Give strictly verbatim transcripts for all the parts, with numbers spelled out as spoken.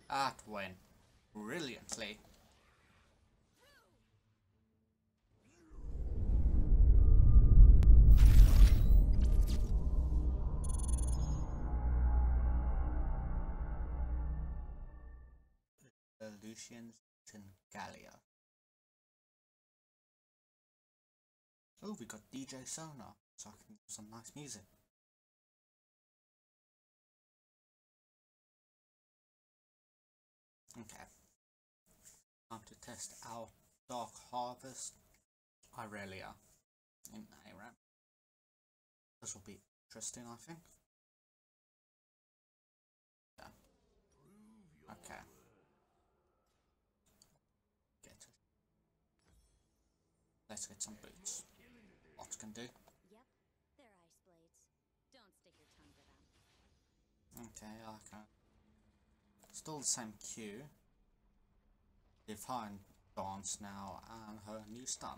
That went brilliantly. The Lucians in Gallia. Oh, we got D J Sonar, so I can do some nice music. Okay. Time to test our Dark Harvest Irelia in A RAM. This will be interesting, I think. Yeah. Okay. Get it. Let's get some boots. What can do? Yep, they're ice blades. Don't stick your tongue to them. Okay, I can. Still the same queue. Divine Dance now and her new stun.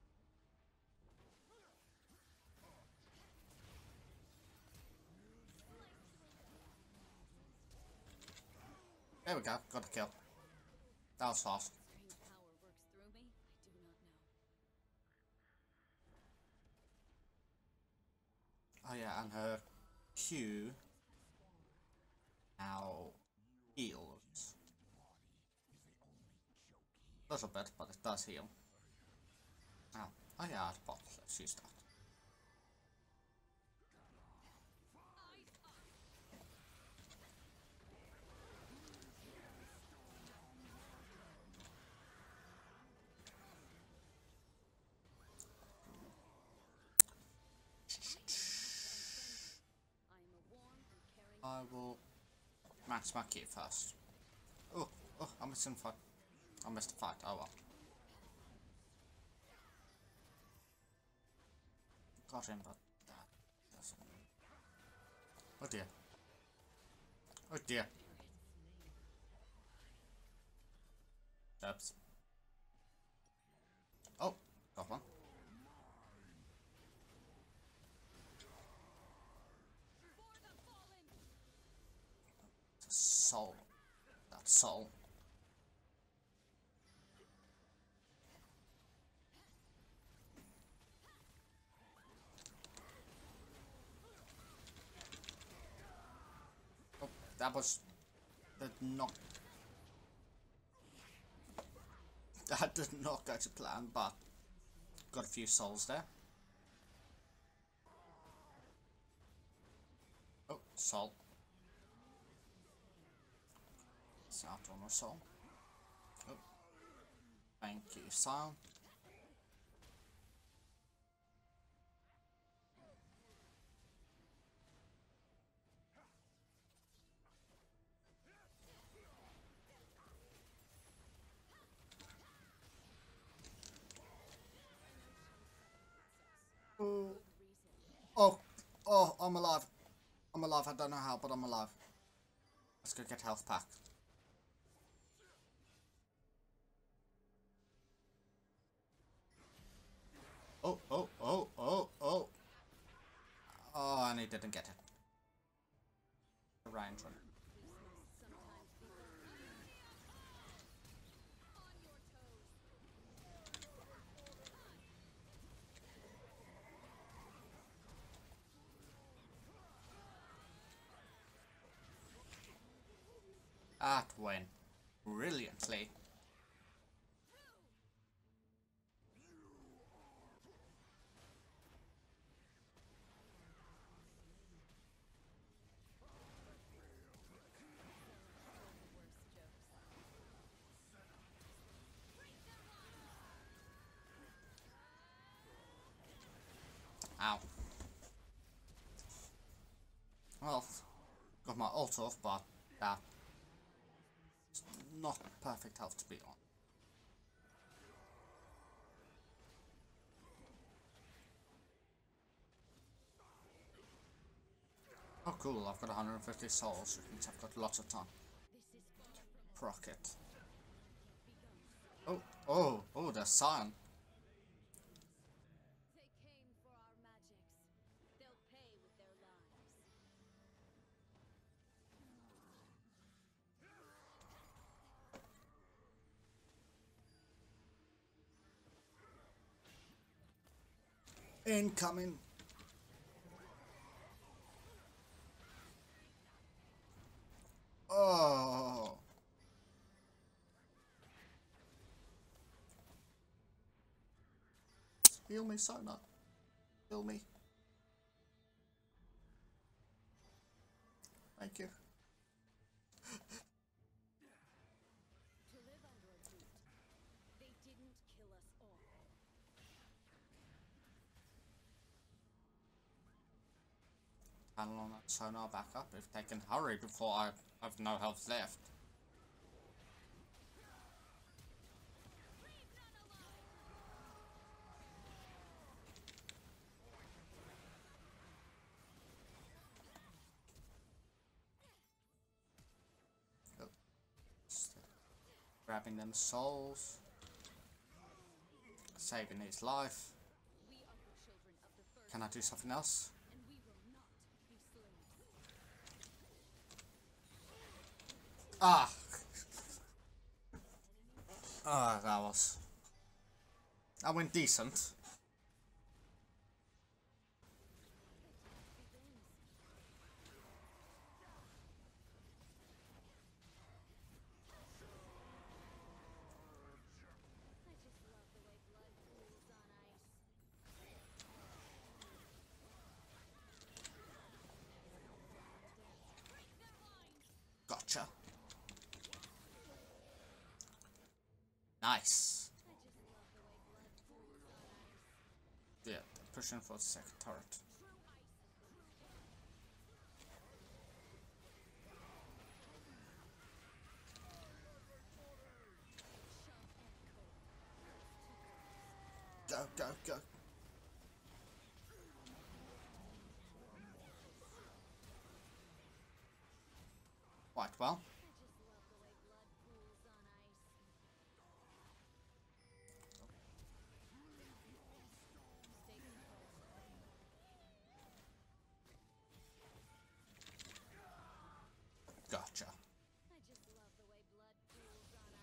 There we go, got a kill. That was fast. Strange power works through me. I do not know. Oh yeah, and her Q now heals. A little bit, but it does heal. Now, oh yeah, it's bot. Let's use that. I will max my key first. Oh, oh, I missed a fight. I missed a fight. Oh well. Got him, but that doesn't. Oh dear. Oh dear. Oops. Oh, got one. Soul. That's soul. Oh, that was did not. That did not go to plan, but got a few souls there. Oh, soul. It's out on our soul. Oh, thank you, Sion. Oh, oh, oh, I'm alive. I'm alive. I don't know how, but I'm alive. Let's go get health pack. Oh, oh, oh, oh, oh. Oh, and he didn't get it. The range one. That went brilliantly. Ow. Well, got my ult off, but that not perfect health to be on. Oh cool, I've got one hundred fifty souls, which means I've got lots of time. Proc it. Oh, oh, oh, there's Sion. They came for our magics. They'll pay with their lives. Incoming. Oh. Heal me, Sona. Heal me. Thank you. To live under a boot. They didn't kill us all. Panel on that sonar back up if they can hurry before I have no health left. Oh. Grabbing them souls. Saving his life. We are the children of the first, Can I do something else? and we will not be slaves. Ah! Ah, that was... That went decent. I just love the way blood pools on ice. Gotcha. Nice. I just love the way blood pools on ice. Yeah, pushing for the second turret. Go, go, go. Quite well. I just love the way blood pools on ice. Stay composed. Gotcha. I just love the way blood pools on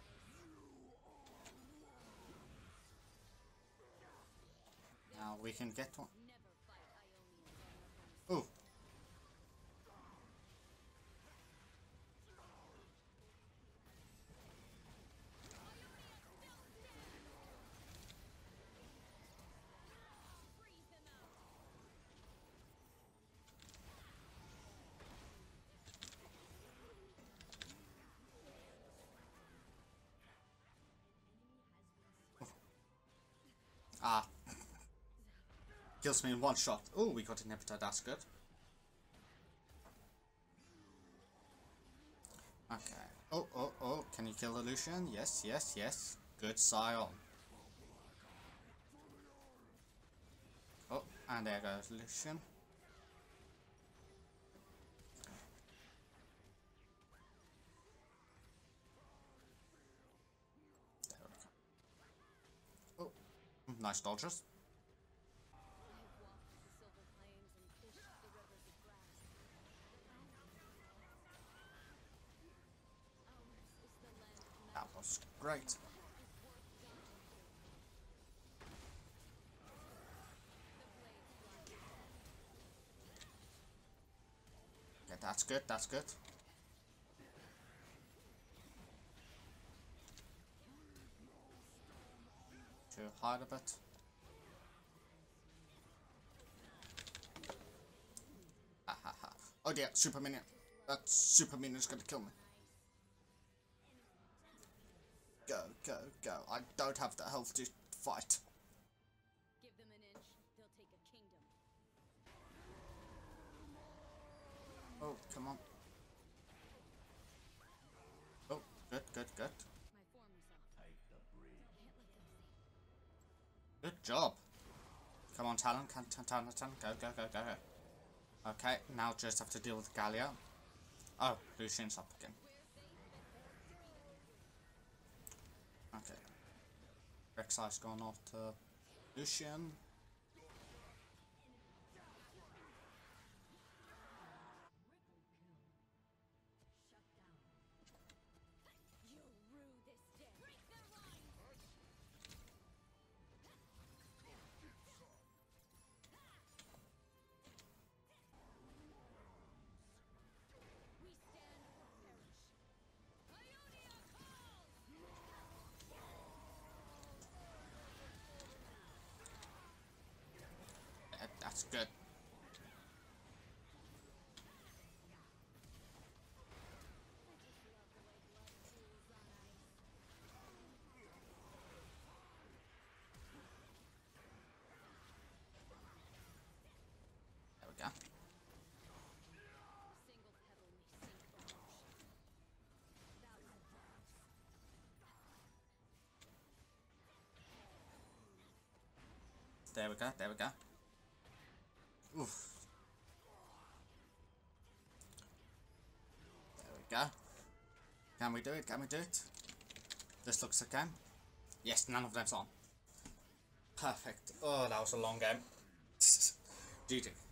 ice. Now we can get one. Never fight Ionians on your home. Ooh. Freeze them out. Ah. Kills me in one shot. Oh, we got inhibitor, that's good. Okay. Oh, oh, oh, can you kill the Lucian? Yes, yes, yes. Good Scion. Oh, and there goes Lucian. There we go. Oh, nice dodges. I have walked the silver plains and fished the rivers of grass. Ours is the land of That was great. Yeah, that's good, that's good. To hide a bit. Ha ha ha. Oh dear, super minion. That super minion is gonna kill me. Go, go, go. I don't have the health to fight. Give them an inch, they'll take a kingdom. Oh, come on. Oh, good, good, good. My form is off. Can't let them see. Good job. Come on, Talon. Can Talon, Talon. Go, go, go, go, go. Okay, now just have to deal with Gallia. Oh, Lucian's up again. Okay. Rek'Sai's gone off to Lucian. You'll rue this day. Break their lines. It's good. There we go. There we go, there we go. Oof. There we go. Can we do it? Can we do it? This looks like a game. Yes, none of them's on. Perfect. Oh, that was a long game. G G.